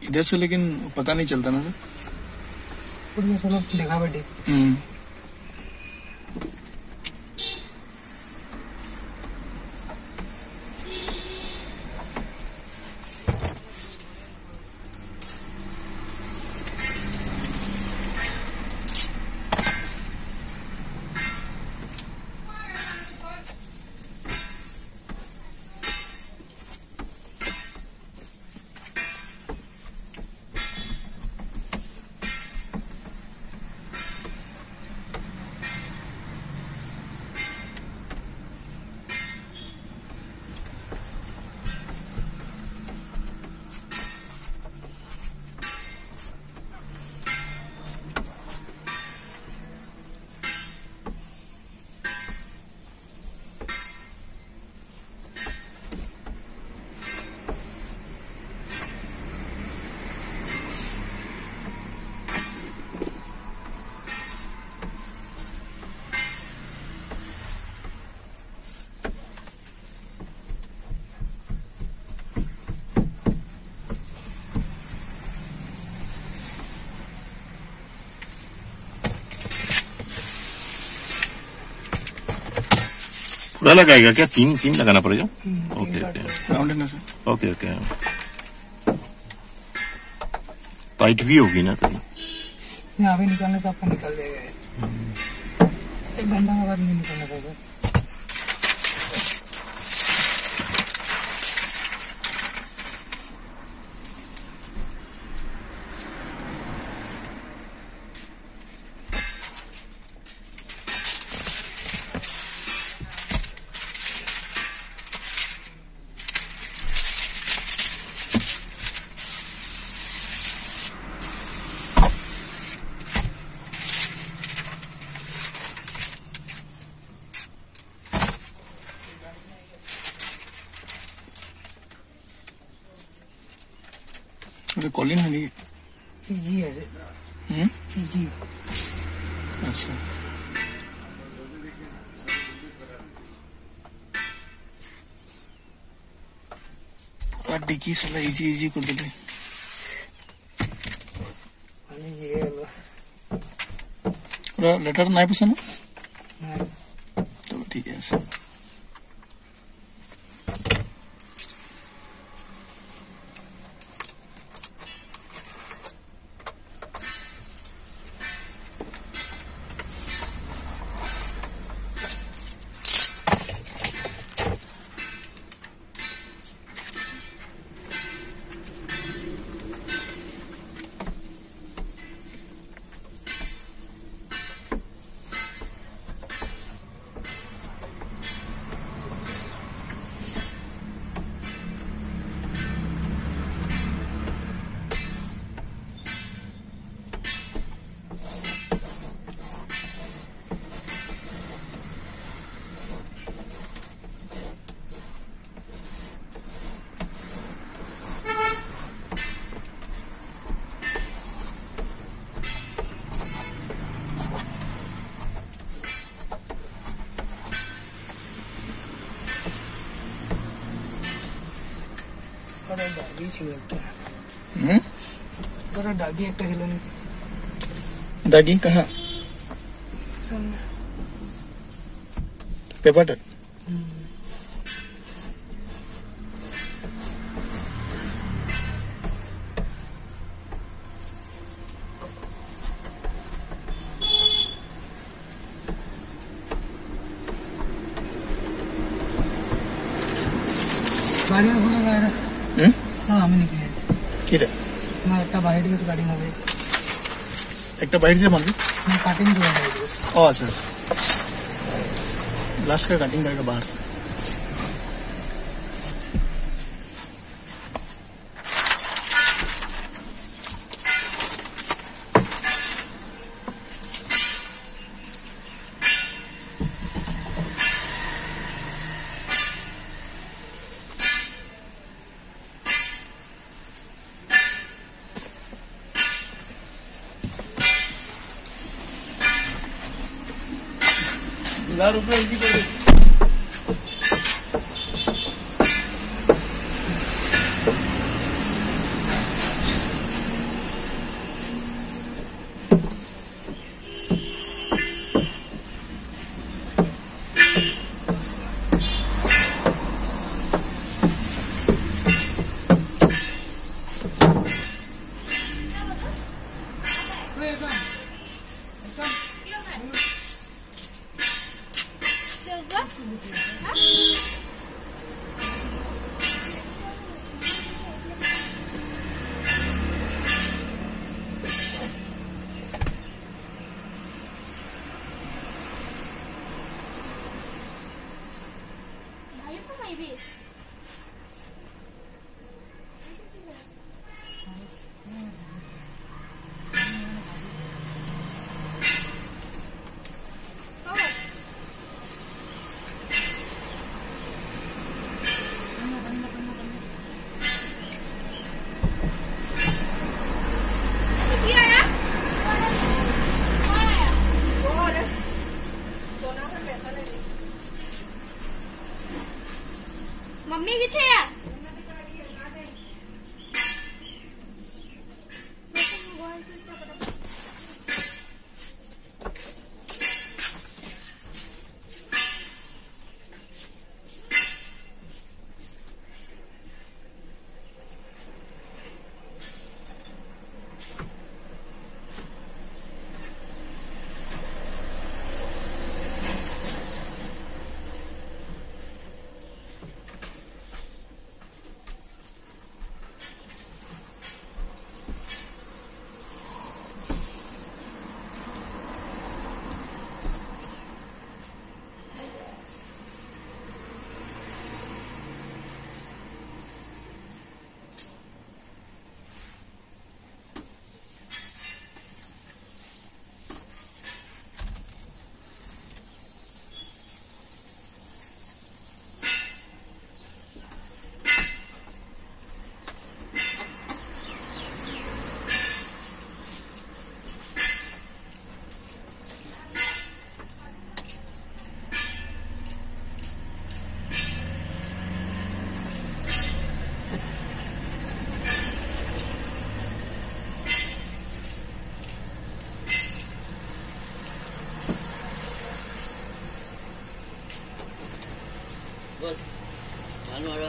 इधर से, लेकिन पता नहीं चलता ना सर। देखा बेटी। पूरा लगाएगा क्या? तीन लगाना पड़ेगा। Okay okay okay. टाइट भी होगी ना कहीं? यहाँ भी निकालने से आपका निकल जाएगा। 1 घंटा के बाद नहीं निकलना पड़ेगा। कॉलिन है नहीं? इजी है इजी। अच्छा, डिक्की साला इजी कर दे। लेटर नहीं पसंद तो ठीक है सर। दागी कहाँ? पेपर गाड़ी में खोला गया। हाँ हमें निकले किधर? मैं एक बाहर के गाड़ी में गई। एक बाहर से मान मैं कटिंग किया है। अच्छा लास्ट का कटिंग करेगा बाहर से। ₹1000 इसी कर दे। मम्मी किथे है बोल मारो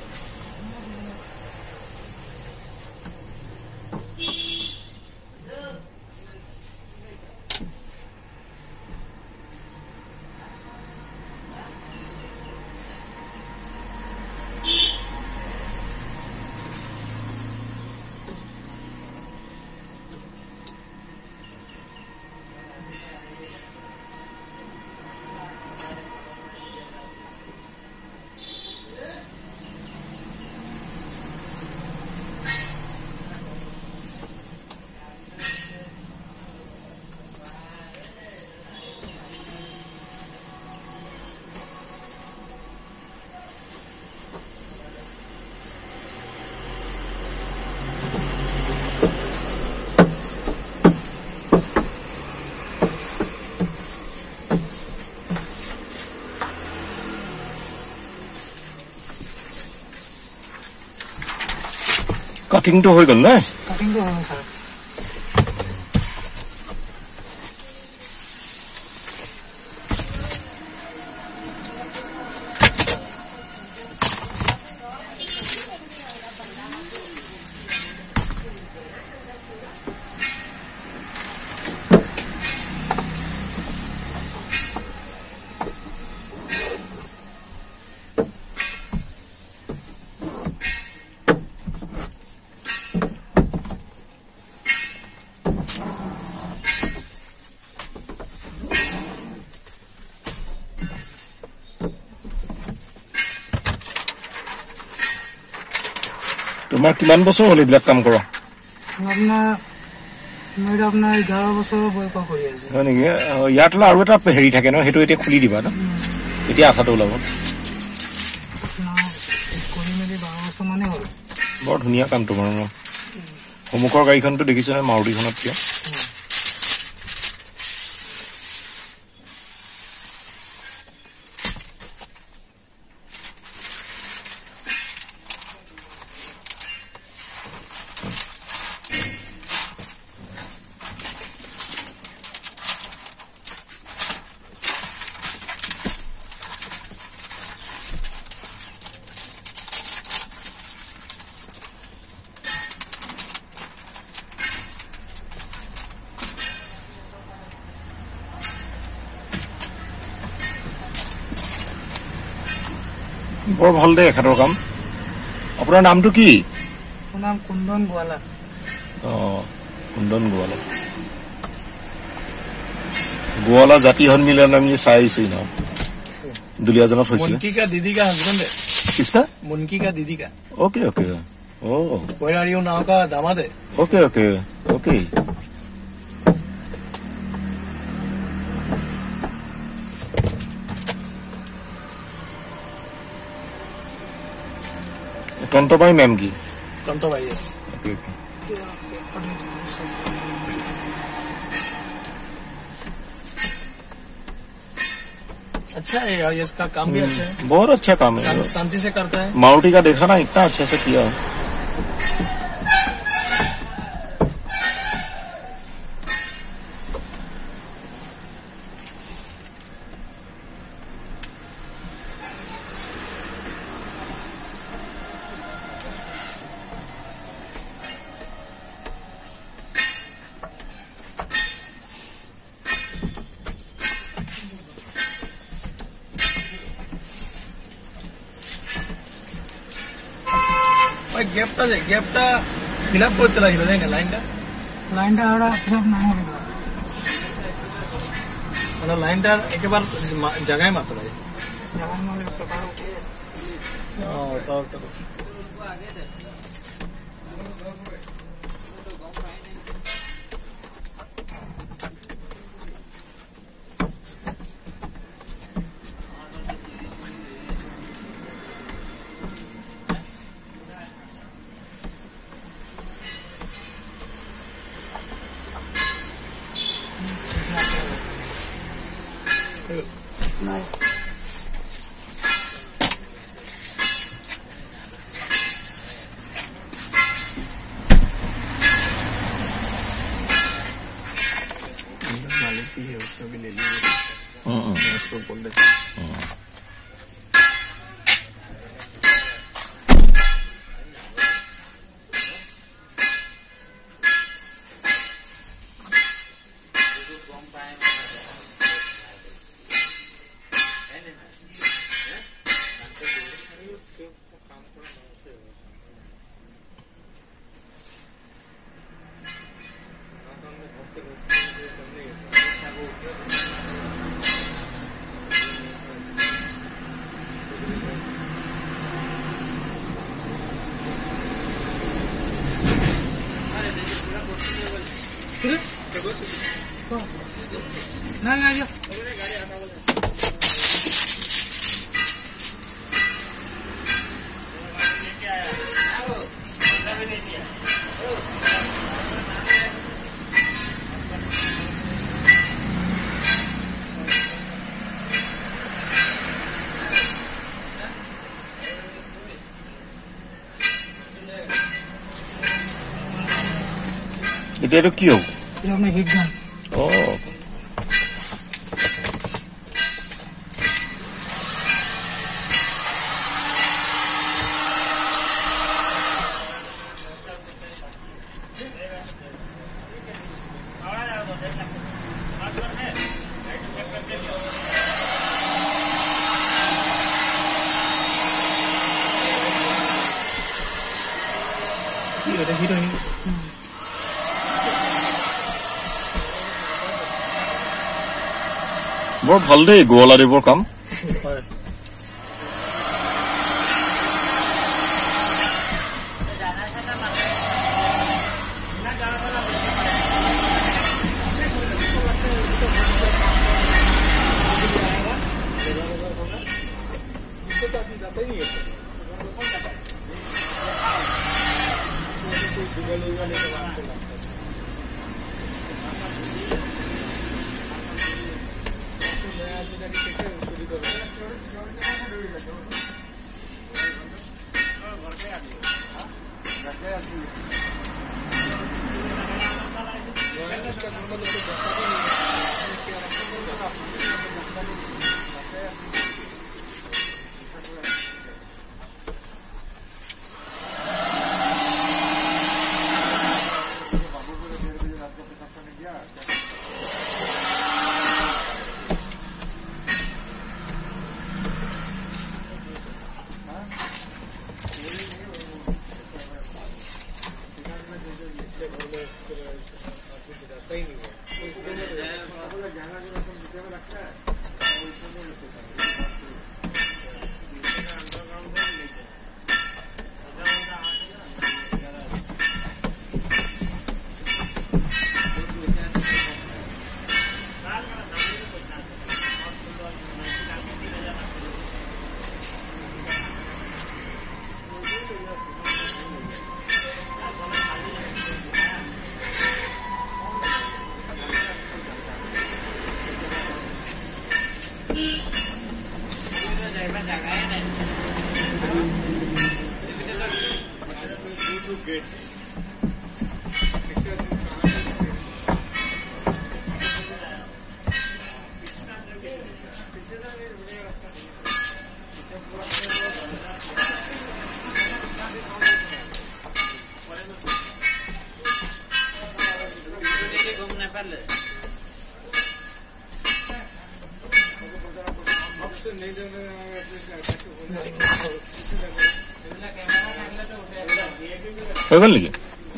কাটিংটো হৈ গল না কাটিংটো হৈ গ'ল ছাৰ তোমাৰ কিমান বছৰ হ'ল এইবিলাক কাম কৰা আপোনাৰ 11 বছৰ বয়স কৰি আছে হয় নেকি ইয়াত আৰু এটা হেৰি থাকে ন সেইটো এতিয়া খুলি দিবা ন এতিয়া আঠাটো ওলাব কৰি মেলি 12 বছৰ মানে হ'ল বৰ ধুনীয়া কাম তোমাৰ সন্মুখৰ গাড়ীখনটো দেখিছা নে মাৰুতিখনত কিয় বৰ ভাল দে এখেতৰ কাম আপোনাৰ নামটো কি মোৰ নাম কুন্দন গোৱালা কুন্দন গোৱালা গোৱালা জাতি সন্মিলন আমি চাই আহিছো না दुलियाजनक হৈছিল मुनकी का दीदी का हस्बैंड है किसका मुनकी का दीदी का ओके ओके ओ कोयरारियो नाव का दामाद है ओके ओके ओके कंतो भाई मैम की कंतो भाई यस ओके ओके अच्छा है यार इसका काम भी अच्छा है बहुत अच्छा काम है शांति से करता है मारुति का देखा ना इतना अच्छे से किया গ্যাপটা ফিলআপ করতে লাগবে তাই না লাইনটা ওরা ফিলআপ না হবে মানে লাইনটা একেবারে জায়গায় মারতে লাগে জায়গায় মারলে পেপার উঠে তাও একটা কথা नहीं मालिक भी है उसको भी ले लीजिए उसको बोल देते ना ना जो এটা কি হবে फिर हमने हिट गन ओ এটা হিট হয়নি বৰ ভাল দেই গোৱালা দেৱৰ কাম হয় হৈ গ'ল নেকি?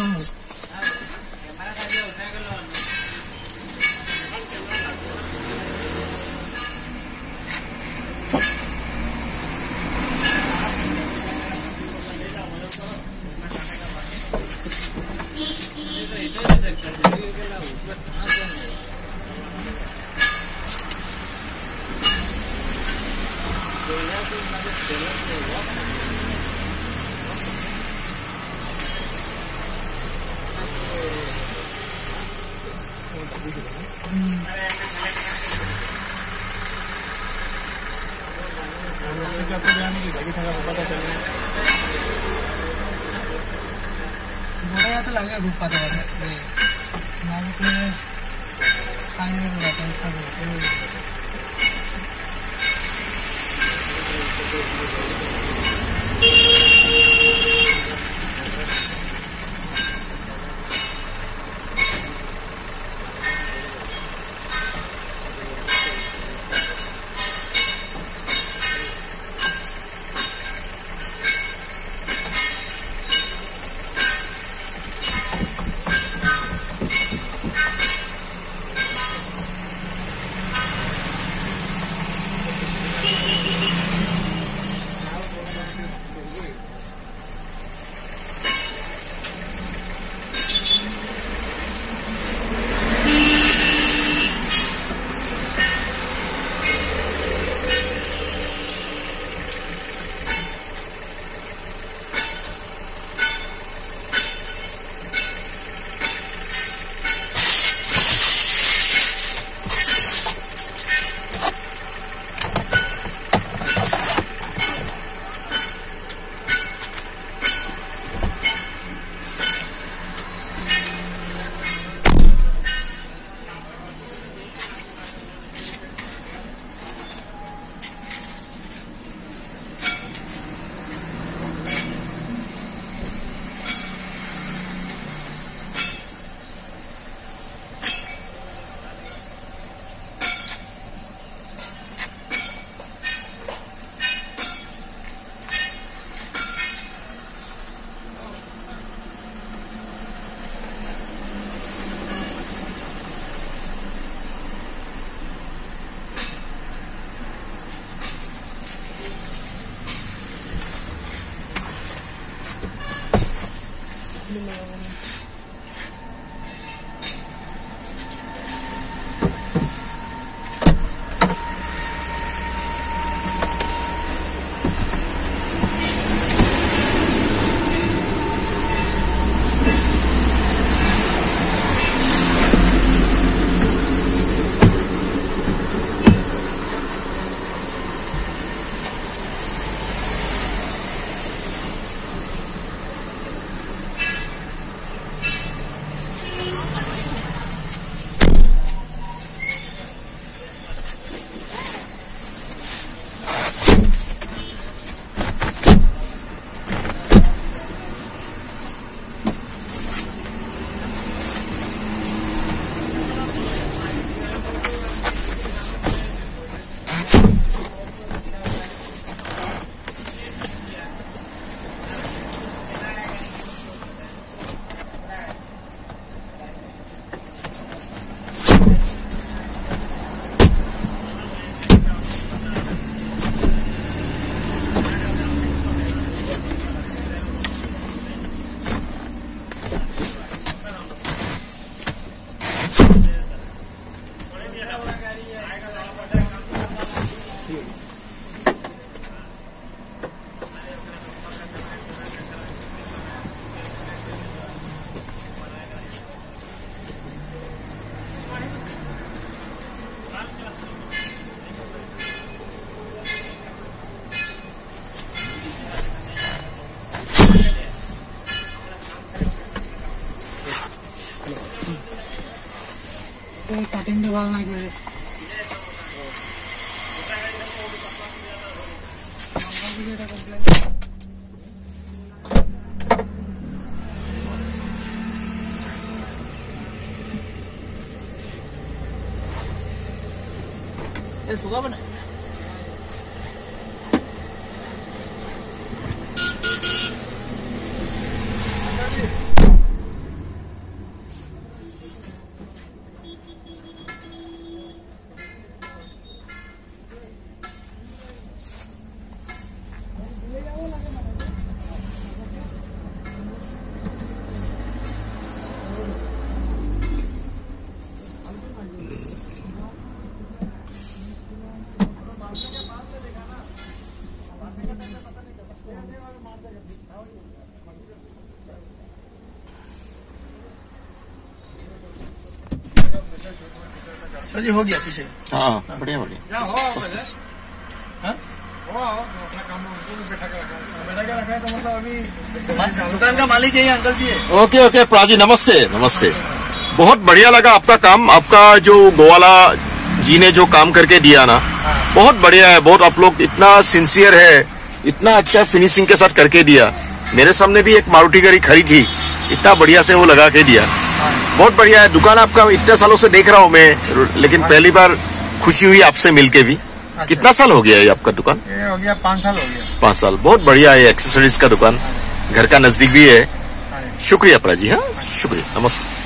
बड़ा तो लगेगा धूप पाता है नाजुक में खाने में जाता है इसका কাটিংটো ভাল নাই করে শুকাবে না जी हो गया पीछे। हाँ बढ़िया बढ़िया। दुकान का मालिक है अंकल जी। ओके ओके प्राजी नमस्ते नमस्ते। बहुत बढ़िया लगा आपका काम। आपका जो गोवाला जी ने जो काम करके दिया ना बहुत बढ़िया है। बहुत आप लोग इतना सिंसियर है, इतना अच्छा फिनिशिंग के साथ करके दिया। मेरे सामने भी एक मारुति गाड़ी खड़ी थी, इतना बढ़िया से वो लगा के दिया। बहुत बढ़िया है। दुकान आपका इतने सालों से देख रहा हूँ मैं, लेकिन पहली बार खुशी हुई आपसे मिलके भी। कितना साल हो गया है आपका दुकान? ये हो गया 5 साल हो गया। 5 साल। बहुत बढ़िया है। एक्सेसरीज का दुकान घर का नजदीक भी है। शुक्रिया प्राजी। हाँ शुक्रिया नमस्ते।